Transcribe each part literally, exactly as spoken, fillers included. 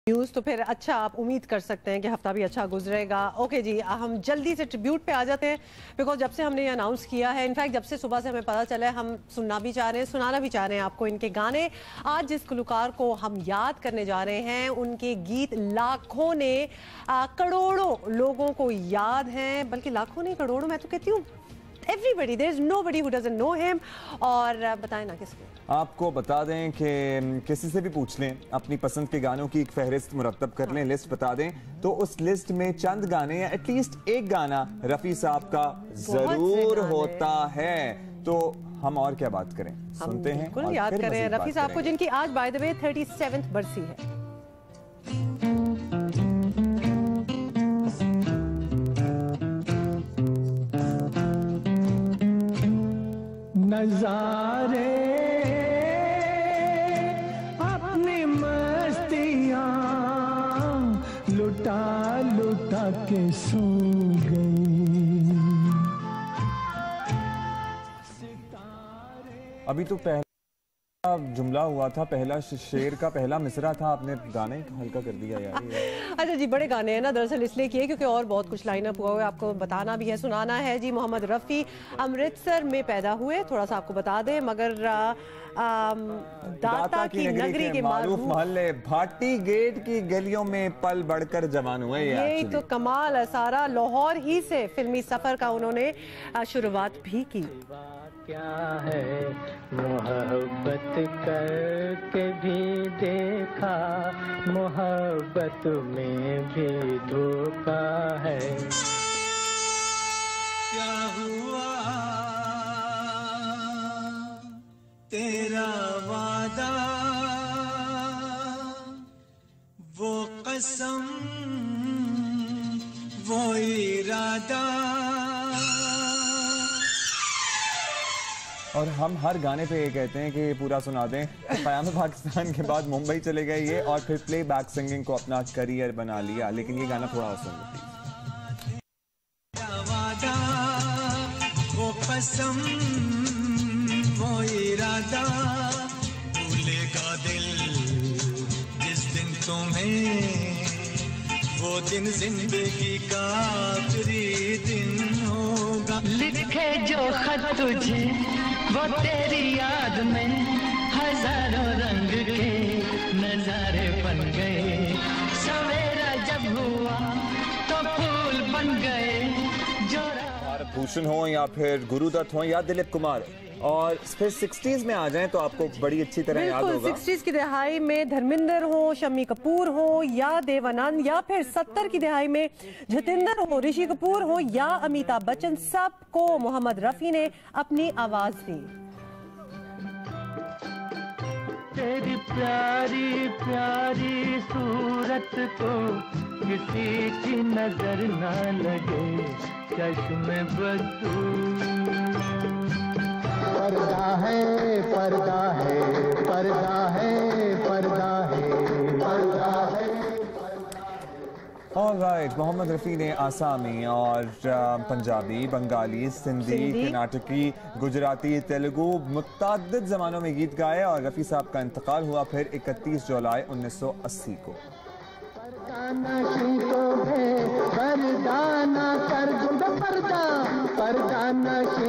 News तो फिर अच्छा आप उम्मीद कर सकते हैं कि हफ्ता भी अच्छा गुजरेगा। ओके जी, हम जल्दी से ट्रिब्यूट पे आ जाते हैं बिकॉज जब से हमने ये अनाउंस किया है, इनफैक्ट जब से सुबह से हमें पता चला है, हम सुनना भी चाह रहे हैं, सुनाना भी चाह रहे हैं आपको इनके गाने। आज जिस गुलकार को हम याद करने जा रहे हैं, उनके गीत लाखों ने आ, करोड़ों लोगों को याद हैं, बल्कि लाखों नहीं करोड़ों, मैं तो कहती हूँ everybody, there is nobody who doesn't know him. और बताएं ना किसको। आपको बता दें कि किसी से भी पूछ लें, अपनी पसंद के गानों की एक फहरिस्त मुरतब कर लें, लिस्ट बता दें, तो उस लिस्ट में चंद गाने या एटलीस्ट एक गाना रफ़ी साहब का जरूर होता है। तो हम और क्या बात करें, सुनते हैं बिल्कुल याद करें रफ़ी साहब को, जिनकी आज by the way thirty seventh बरसी है। नजारे अपनी मस्तियाँ लुटा लुटा के सो गई। अभी तो पहला जुमला हुआ था, पहला शेर का पहला मिसरा था, आपने गाने हल्का कर दिया यार। अच्छा जी, बड़े गाने हैं ना, दरअसल इसलिए किए क्योंकि और बहुत कुछ लाइनअप हुआ है, आपको बताना भी है, सुनाना है जी। मोहम्मद रफ़ी अमृतसर में पैदा हुए, थोड़ा सा आपको बता दें, मगर आ, आ, दाता की नगरी के मारूफ मोहल्ले भाटी गेट की गलियों में पल बढ़कर जवान हुए। यही तो कमाल है सारा। लाहौर ही से फिल्मी सफर का उन्होंने शुरुआत भी की। क्या है मोहब्बत करके भी देखा, मोहब्बत में भी धोखा है। क्या हुआ तेरा वादा, वो कसम वो इरादा। और हम हर गाने पे ये कहते हैं कि ये पूरा सुना दें। क़याम पाकिस्तान के बाद मुंबई चले गए ये, और फिर प्ले बैक सिंगिंग को अपना करियर बना लिया, लेकिन ये गाना थोड़ा और सुन लो प्लीज। वो कसम वो इरादा, भूलेगा दिल जिस दिन तुम्हें, वो दिन जिंदगी का आखिरी दिन होगा। लिखे जो खत तुझे वो तेरी याद में हजारों रंग के नजारे बन गए। सवेरा जब हुआ तो फूल बन गए। जो भारत भूषण हो या फिर गुरुदत्त हो या दिलीप कुमार, और फिर सिक्सटीज में आ जाएं तो आपको बड़ी अच्छी तरह याद होगा। सिक्सटीज की दिहाई में धर्मेंद्र हो, शम्मी कपूर हो या देवानंद, या फिर सत्तर की दिहाई में जतिंदर हो, ऋषि कपूर हो या अमिताभ बच्चन, सबको मोहम्मद रफ़ी ने अपनी आवाज दी। तेरी प्यारी प्यारी सूरत को किसी की नजर ना लगे, चश्मे बदू। पर्दा है पर्दा है पर्दा है पर्दा है पर्दा है। ऑलराइट, मोहम्मद रफ़ी ने आसामी और पंजाबी, बंगाली, सिंधी, कर्नाटकी, गुजराती, तेलुगु मुतअद्दिद ज़बानों में गीत गाए, और रफ़ी साहब का इंतकाल हुआ फिर इकतीस जुलाई उन्नीस सौ अस्सी को।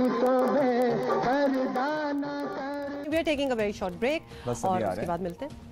We are taking a very short break और उसके बाद मिलते हैं।